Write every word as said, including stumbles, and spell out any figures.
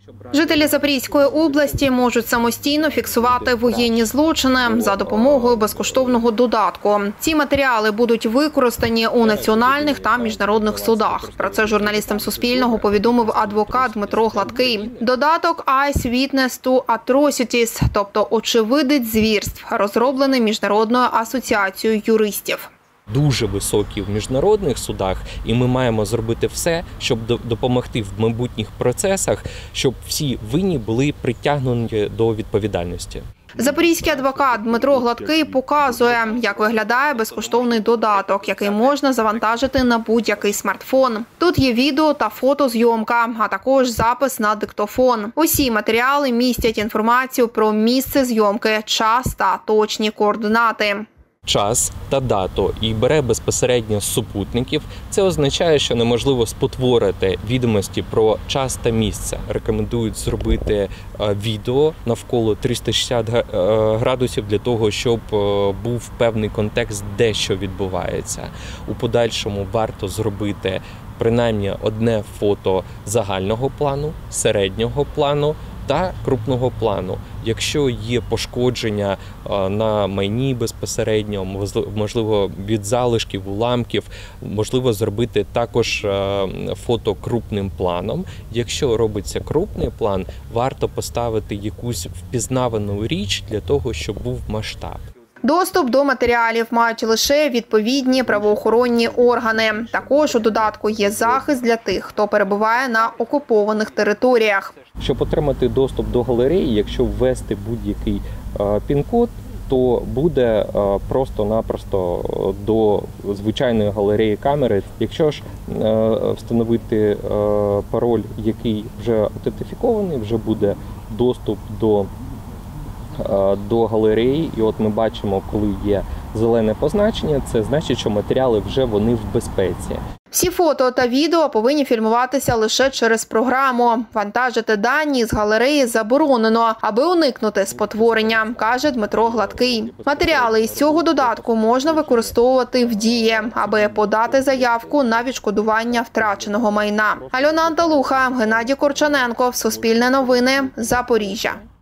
Жителі Запорізької області можуть самостійно фіксувати воєнні злочини за допомогою безкоштовного додатку. Ці матеріали будуть використані у національних та міжнародних судах. Про це журналістам Суспільного повідомив адвокат Дмитро Гладкий. Додаток Eyes Witness to Atrocities, тобто очевидець звірств, розроблений Міжнародною асоціацією юристів. Дуже високі в міжнародних судах, і ми маємо зробити все, щоб допомогти в майбутніх процесах, щоб всі винні були притягнуті до відповідальності. Запорізький адвокат Дмитро Гладкий показує, як виглядає безкоштовний додаток, який можна завантажити на будь-який смартфон. Тут є відео та фотозйомка, а також запис на диктофон. Усі матеріали містять інформацію про місце зйомки, час та точні координати. Час та дату і бере безпосередньо з супутників. Це означає, що неможливо спотворити відомості про час та місце. Рекомендують зробити відео навколо триста шістдесят градусів для того, щоб був певний контекст, де що відбувається. У подальшому варто зробити принаймні одне фото загального плану, середнього плану та крупного плану. Якщо є пошкодження на майні безпосередньо, можливо, від залишків, уламків, можливо зробити також фото крупним планом. Якщо робиться крупний план, варто поставити якусь впізнавану річ для того, щоб був масштаб. Доступ до матеріалів мають лише відповідні правоохоронні органи. Також у додатку є захист для тих, хто перебуває на окупованих територіях. Щоб отримати доступ до галереї, якщо ввести будь-який пін-код, то буде просто-напросто до звичайної галереї камери. Якщо ж встановити пароль, який вже аутентифікований, вже буде доступ до до галереї, і от ми бачимо, коли є зелене позначення, це значить, що матеріали вже вони в безпеці. Всі фото та відео повинні фільмуватися лише через програму. Вантажити дані з галереї заборонено, аби уникнути спотворення, каже Дмитро Гладкий. Матеріали із цього додатку можна використовувати в дії, аби подати заявку на відшкодування втраченого майна. Альона Анталуха, Геннадій Корчаненко, Суспільне новини, Запоріжжя.